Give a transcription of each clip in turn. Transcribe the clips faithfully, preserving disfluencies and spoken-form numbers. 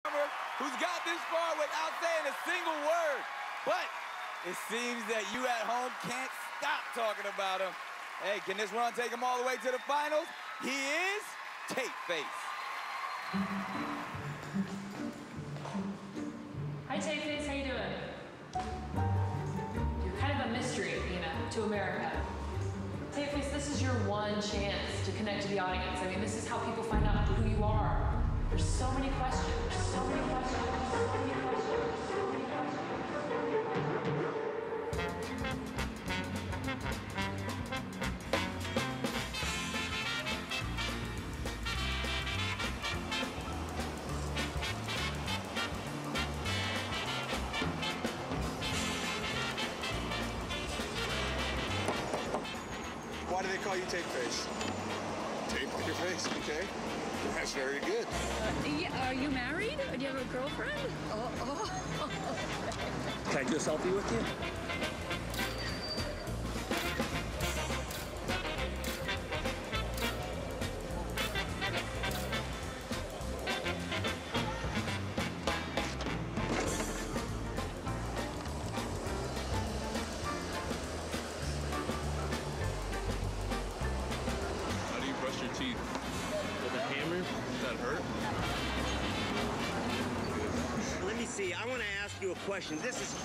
Who's got this far without saying a single word. But it seems that you at home can't stop talking about him. Hey, can this run take him all the way to the finals? He is Tape Face. Hi, Tape Face, how you doing? You're kind of a mystery, you know, to America. Tape Face, this is your one chance to connect to the audience. I mean, this is how people find out who you are. There's so many questions, there's so many questions, so many questions, so many questions. Why do they call you Tape Face? Tape your face, okay? That's very good. Uh, yeah, are you married? Or do you have a girlfriend? Oh, oh. Can I do a selfie with you? How do you brush your teeth? With a hammer? Does that hurt? Let me see. I want to ask you a question. This is...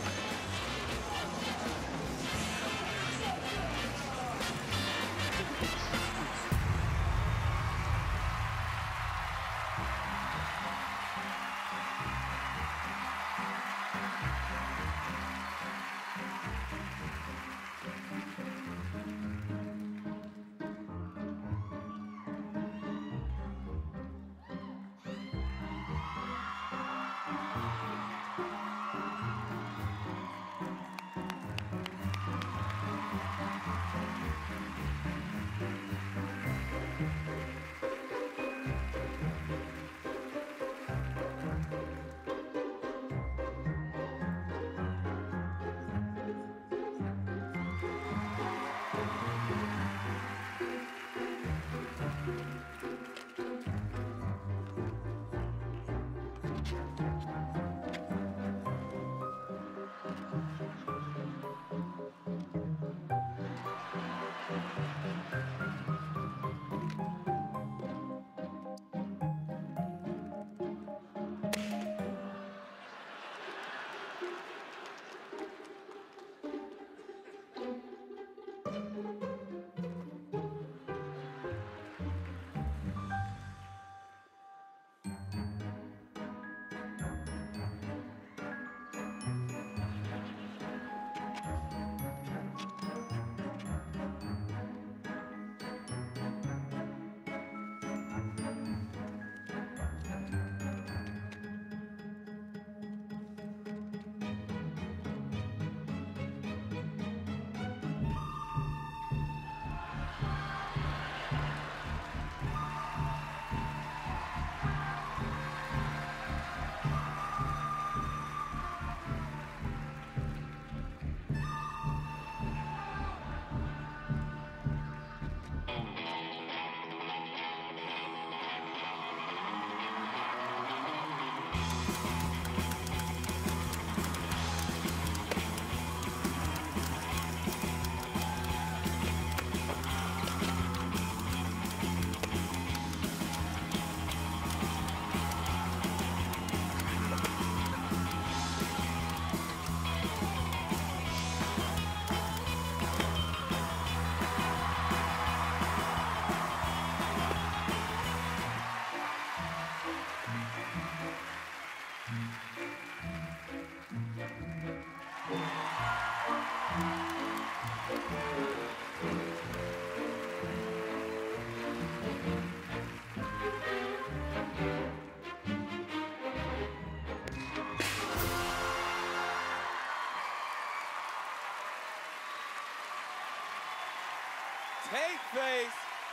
Tape Face,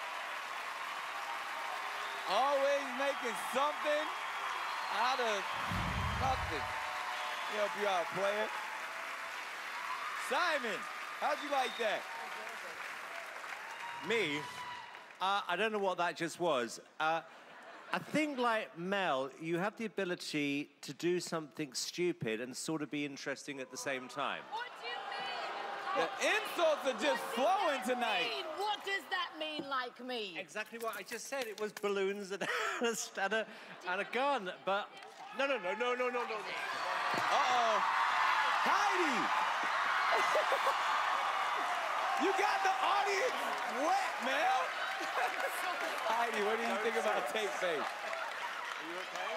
always making something out of nothing. Help you out, player. Simon, how'd you like that? Me? Uh, I don't know what that just was. Uh, I think, like Mel, you have the ability to do something stupid and sort of be interesting at the same time. What do you mean? The insults are just flowing tonight. Mean? What does that mean, like me? Exactly what I just said. It was balloons and, and, a, and a gun, but no, no, no, no, no, no, no. Uh-oh. Heidi! You got the audience wet, Mel. Heidi, what do you think about Tape Face? Are you okay?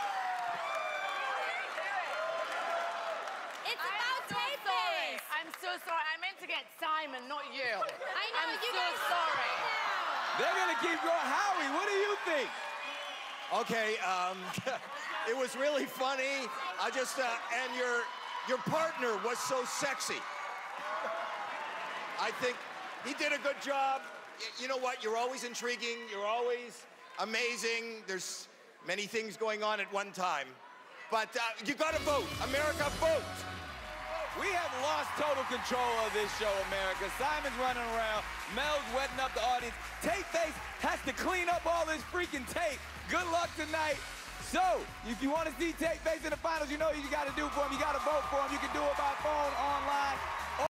It's about Tape Face. I'm so sorry. I meant to get Simon, not you. I know, I'm you so guys sorry. They're gonna keep going. Howie, what do you think? Okay, um, it was really funny. I just, uh, and your, your partner was so sexy. I think he did a good job. You know what? You're always intriguing. You're always amazing. There's many things going on at one time. But uh, you gotta vote. America, vote. We have lost total control of this show, America. Simon's running around. Mel's wetting up the audience. Tape Face has to clean up all this freaking tape. Good luck tonight. So, if you want to see Tape Face in the finals, you know what you got to do for him. You got to vote for him. You can do it by phone, online.